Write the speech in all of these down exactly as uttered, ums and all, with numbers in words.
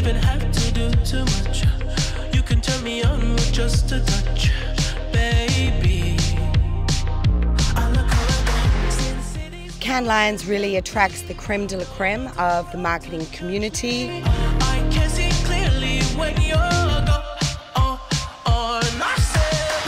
even have to do too much. You can turn me on with just a touch, baby. I look around Sin City. Cannes Lions really attracts the creme de la creme of the marketing community. I can see clearly when you're gone. Oh, oh, and I said,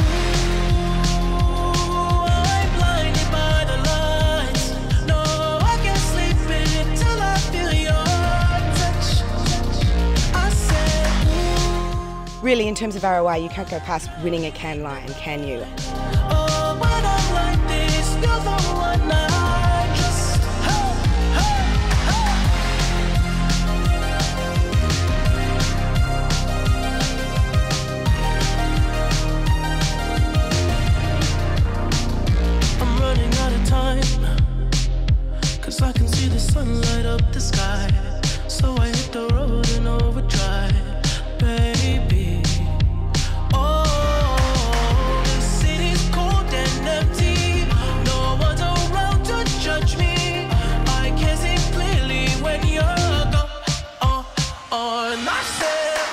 ooh, I'm blinded by the lights. No, I can't sleep until I feel your touch. I said, ooh. Really, in terms of R O I, you can't go past winning a Cannes Lion, can you? Oh, when I'm like this, you're the one I just, hey, hey, hey. I'm running out of time, 'cause I can see the sun light up the sky. So I hit the road in overdrive, baby. Oh, the city's cold and empty. No one's around to judge me. I can see clearly when you're gone. Oh, oh, and I said,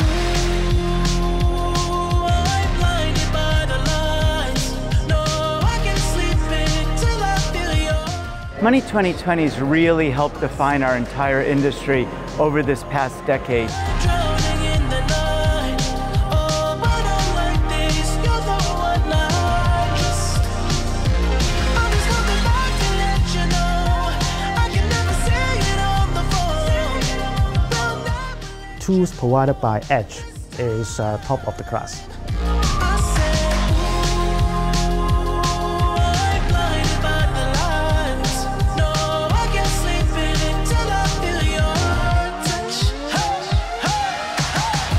ooh, I'm blinded by the lights. No, I can't sleep until I feel your. Money twenty twenty has really helped define our entire industry over this past decade. Drowning in the night. Oh, when I'm like this, you're the one I just. I'm just coming back to let you know I can never say it on the phone. They'll never. Tools provided by Edge is uh, top of the class. I said, ooh, I'm blinded by the lights. No, I can't sleep until I feel your touch. Hey, hey,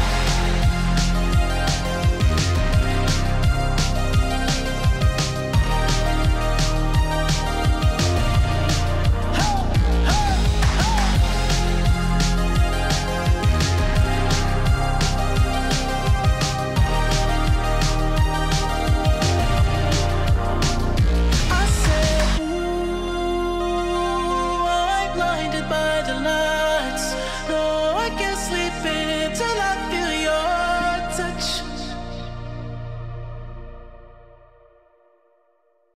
I said, ooh, I'm blinded by the lights. No, I can't sleep until